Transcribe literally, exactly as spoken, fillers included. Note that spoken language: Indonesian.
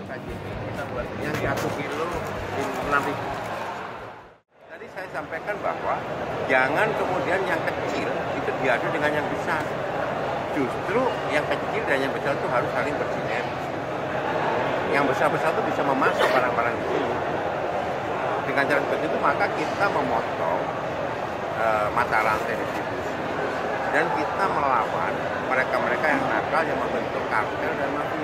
K J P kita buat yang satu kilo enam ribu. Tadi saya sampaikan bahwa jangan kemudian yang kecil itu diadu dengan yang besar. Justru yang kecil dan yang besar itu harus saling bersinergi. Yang besar-besar itu bisa memasok barang-barang itu. Dengan cara seperti itu maka kita memotong uh, mata rantai distribusi dan kita melawan mereka-mereka yang nakal yang membentuk kartel dan mafia.